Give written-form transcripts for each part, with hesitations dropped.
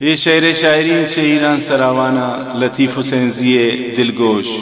ये शेर शायरीन से ईरान सरावाना लतीफ़ हुसैन ज़िये दिलगोश।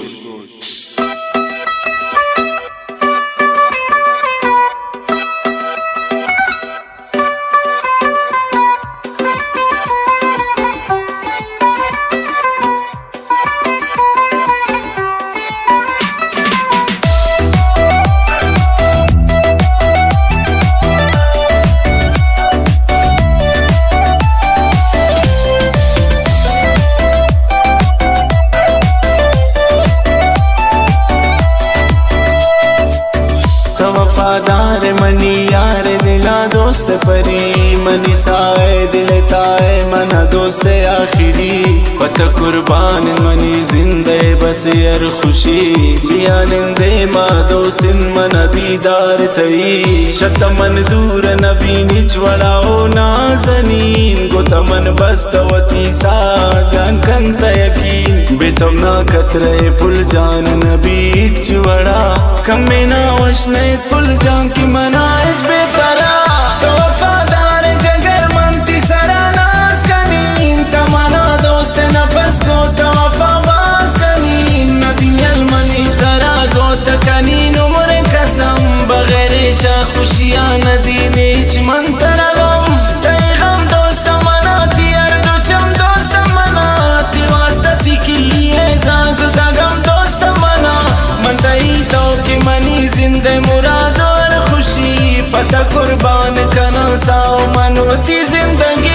वफादार मनी यार दिला दोस्त परी मनी साए दिलताए मना दोस्त आखिरी पत कुर्बान मनी जिंदे बस यार खुशी बियानिंदे मा दोस्त मना दीदार तई शतमन दूर नबी निचवड़ाओ नाजनीन गोतमन बस्तवती सा जान कंत यकीन बेतम ना कतरे पुल जान नबी चवड़ा कमे ना वशने पुल जान की मनाइज बेतरा तो वफादार जगर मनती सरा नास कनीन तमना दोस्त नफस को तो वफाबाज कनीन नदियल मनीज दरा गो तकनीन उम्र कसम बगैर शा खुशियां नदीने इच मंतरा गम तई गम दोस्त मनाती अर्दो चम दोस्त मनाती वास्ती के लिए जाग जागम दोस्त मना मनतई तो की मनी जिंदे मुराद और खुशी पता कुर्बान कना साओ मनोती जिंदगी।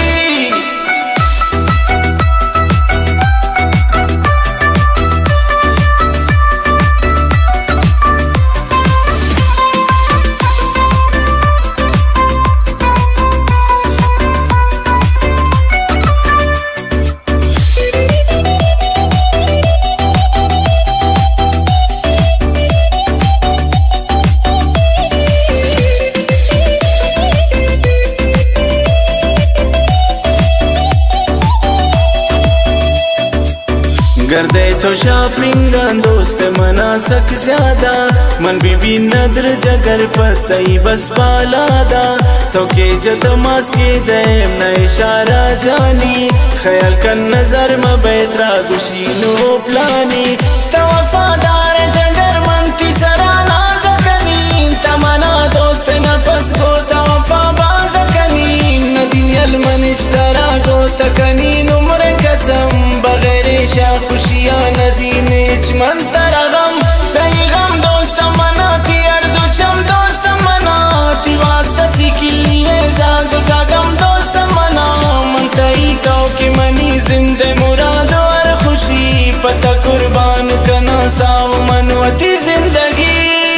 गर्दे तो शॉपिंग दोस्त मना सक ज्यादा मन बीबी नदर जगर पतई बस पालादा तो के जत मास के देम न इशारा जानी ख्याल कन नजर में बैतरा गुशीनो प्लानी तो वफादार जगर मन की सरा नाज कनीन तमना दोस्त न पस गो तो वफाबाज कनीन नदियल मनिज तरा गो तकनीन उम्र कसम बगैर शा खुशियां नदीने इच मंतरा गम तई गम दोस्त मनाती अर्दो चम दोस्त मनाती वास्ती के लिए जाग जागम दोस्त मना मनतई तो की मनी जिंदे मुराद और खुशी पता कुर्बान कना साव मनवती जिंदगी।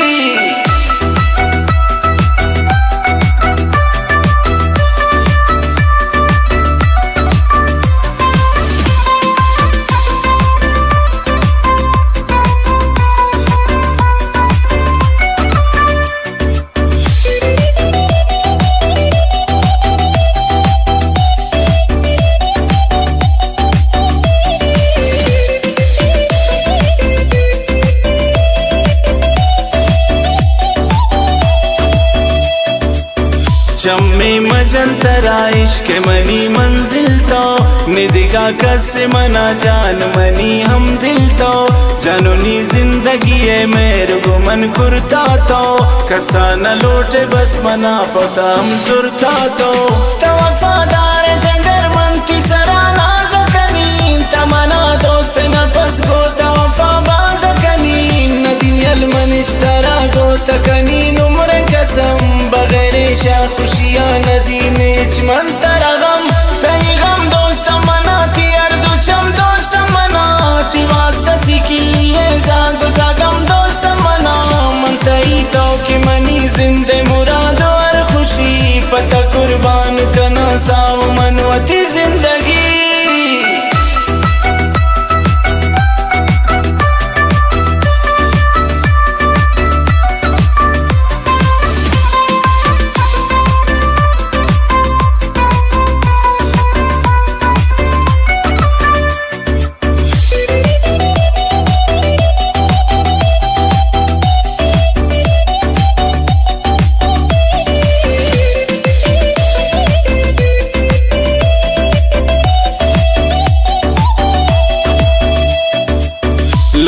चम्मे मजंतरा इश्क मनी मंजिल तो निदिगा कस मना जान मनी हम दिल तो जानुनी जिंदगी है मेरे गो मन कुर्ता तो कसा न लोटे बस मना पता हम सुरता तो वफादार जगर मन की सरा नाज कनीन तमना दोस्त न पस गो तो वफाबाज कनीन नदियल मनिज तरा गो तकनीन उम्र कसम बगैर शा खुशियां नदीने इच मंतरा गम तई गम दोस्त मनाती अर्दो चम दोस्त मनाती वास्ती के लिए जाग जागम दोस्त मना मनतई तो की मनी जिंदे मुराद और खुशी पता कुर्बान कना साव मनवती जिंदगी।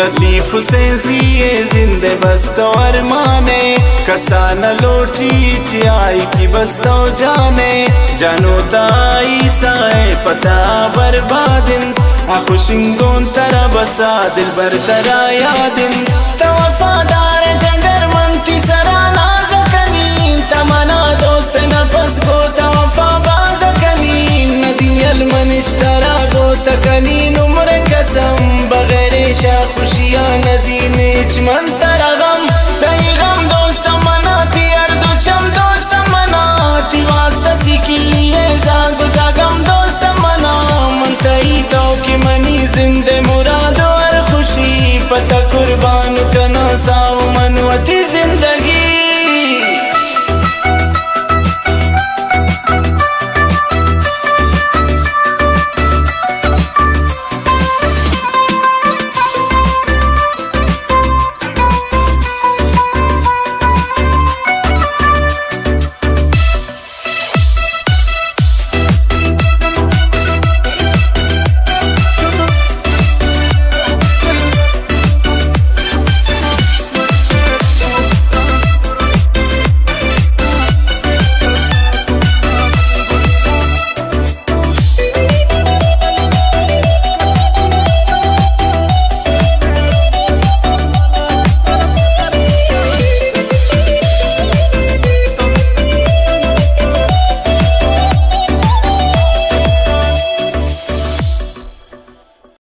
लतीफ हुसैन जिए जिंदे बस्तो अरमाने कसाना लोटी चियाई की बस्तो जाने जानो ताई साए पता बर्बादिन खुशिंगोन तरा बसा दिल बर तरा यादिन तवफादार जंगर मंती सरा नाज़कनी तमना दोस्त नफस को तवफा बाज़कनी नदियल मनिश तरा गो तकनी नुमर कसम बगैर शा खुशियां नदी ने चमन